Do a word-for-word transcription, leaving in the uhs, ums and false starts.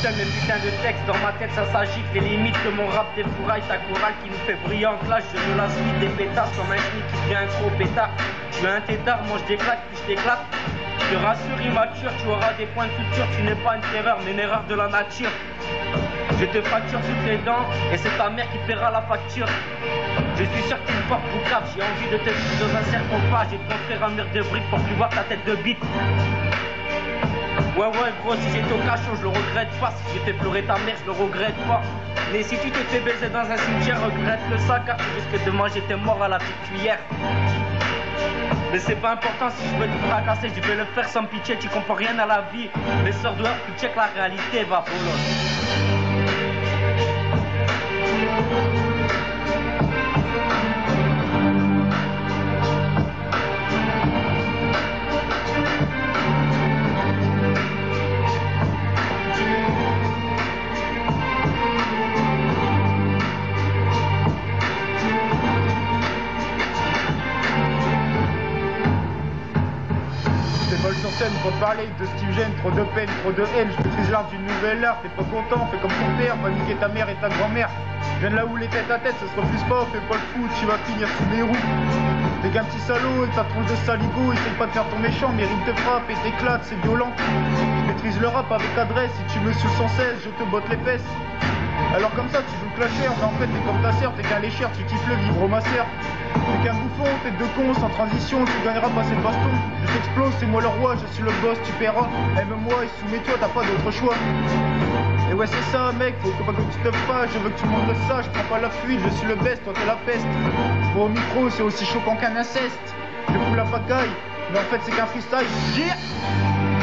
seul mes putains de textes, dans ma tête ça s'agite. Les limites de mon rap défouraille, ta chorale qui nous fait briller en clash. Je me lasse vite des pétasses comme un schmitt qui devient un gros pétard. Je suis un tétard, moi je déclate, puis je t'éclate. Je te rassure immature, tu auras des points de suture. Tu n'es pas une terreur, mais une erreur de la nature. Je te fracture toutes les dents et c'est ta mère qui paiera la facture. Je suis sûr que tu me portes boucave. J'ai envie de te foutre dans un cercle phage et de construire un mur de briques pour plus voir ta tête de bite. Ouais ouais gros, si j'étais au cachot je le regrette pas. Si j'ai fait pleurer ta mère je le regrette pas. Mais si tu t'es fait baiser dans un cimetière, regrette le sac, car tu risques de manger tes morts à la petite cuillère. Mais c'est pas important, si je veux te fracasser, je vais le faire sans pitié, tu comprends rien à la vie. Les sœurs doivent tu check la réalité, va bolos. Sur scène, trop de parler de Steve Gêne, trop de peine, trop de haine, je maîtrise l'art d'une nouvelle art, t'es pas content, fais comme ton père, va niquer ta mère et ta grand-mère. Je viens de là où les têtes à tête, ça se refuse pas, fais pas le foot, tu vas finir sous les roues. T'es qu'un petit salaud et ta tronche de saligo, essaye pas de faire ton méchant, mérite te frappe et t'éclate, c'est violent. Je maîtrise le rap avec adresse, si tu me suis sans cesse, je te botte les fesses. Alors comme ça tu joues le clasher, mais en fait t'es comme ta sœur, t'es qu'un lécheur, tu kiffes le vivre ma sœur. T'es qu'un bouffon, tête de con, sans transition, tu gagneras pas cette baston. Je t'explose, c'est moi le roi, je suis le boss, tu paieras. Aime-moi et soumets-toi, t'as pas d'autre choix. Et ouais c'est ça mec, faut pas que tu te fasses, je veux que tu montres ça, je prends pas la fuite, je suis le best, toi t'es la peste. Bon, au micro c'est aussi choquant qu'un inceste. Je fous la pagaille, mais en fait c'est qu'un freestyle. Yeah.